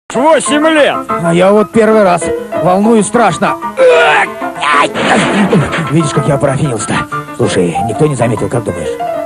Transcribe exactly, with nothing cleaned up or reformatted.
Восемь лет! А я вот первый раз. Волнуюсь страшно. Видишь, как я парафинился-то? Слушай, никто не заметил, как думаешь?